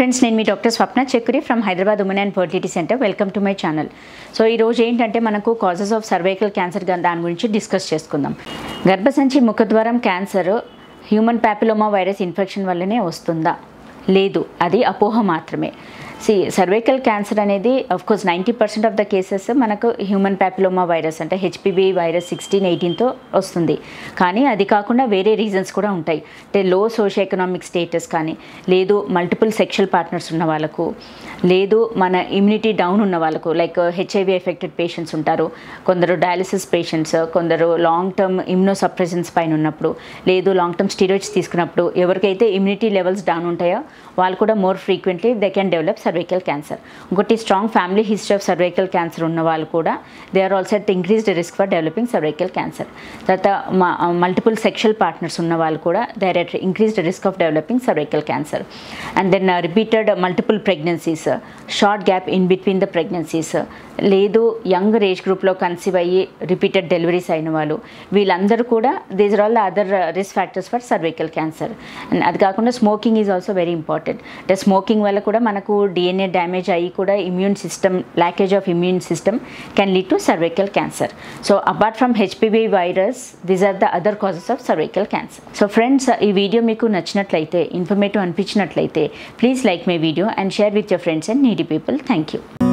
Friends, నేను మీ doctor Swapna Chakri from Hyderabad Women and Fertility Centre. Welcome to my channel. So ఈరోజు ఏంటంటే మనకు కాజెస్ ఆఫ్ సర్వైకల్ క్యాన్సర్ దాని గురించి డిస్కస్ చేసుకుందాం. గర్భసంచి ముఖద్వారం cancer human papilloma virus infection వల్లనే వస్తుందా? లేదు, అది అపోహ మాత్రమే. సర్వైకల్ క్యాన్సర్ అనేది అఫ్కోర్స్ 90% ఆఫ్ ద కేసెస్ మనకు హ్యూమన్ ప్యాపిలోమా వైరస్ అంటే హెచ్పివి వైరస్ 16-18తో వస్తుంది. కానీ అది కాకుండా వేరే రీజన్స్ కూడా ఉంటాయి. అంటే లో సోషియో ఎకనామిక్ స్టేటస్ కానీ, లేదు మల్టిపుల్ సెక్షువల్ పార్ట్నర్స్ ఉన్న వాళ్ళకు, లేదు మన ఇమ్యూనిటీ డౌన్ ఉన్న వాళ్ళకు, లైక్ హెచ్ఐవి ఎఫెక్టెడ్ పేషెంట్స్ ఉంటారు, కొందరు డయాలిసిస్ పేషెంట్స్, కొందరు లాంగ్ టర్మ్ ఇమ్యూనోసప్రెసెన్స్ పైన ఉన్నప్పుడు, లేదు లాంగ్ టర్మ్ స్టీరాయిడ్స్ తీసుకున్నప్పుడు ఎవరికైతే ఇమ్యూనిటీ లెవెల్స్ డౌన్ ఉంటాయో వాళ్ళు కూడా more frequently they can develop cervical cancer. ఇంకోటి strong family history of cervical cancer ఉన్న వాళ్ళు కూడా they are also at increased risk for developing cervical cancer. తర్వాత మల్టిపుల్ సెక్షువల్ పార్ట్నర్స్ ఉన్న వాళ్ళు కూడా they are at increased risk of developing cervical cancer. And then repeated multiple pregnancies, short gap in between the pregnancies, లేదు younger age గ్రూప్లో conceive అయ్యి repeated deliveries అయిన వాళ్ళు, వీళ్ళందరూ కూడా these are all the other risk factors for cervical cancer. And అది కాకుండా smoking is also very important. అంటే స్మోకింగ్ వల్ల కూడా మనకు DNA డ్యామేజ్ అయ్యి కూడా immune system, lackage of immune system can lead to cervical cancer. So apart from HPV virus, these are the other causes of cervical cancer. So friends, ఈ video మీకు నచ్చినట్లయితే, informative అనిపించినట్లయితే please like my video and share with your friends and needy people. Thank you.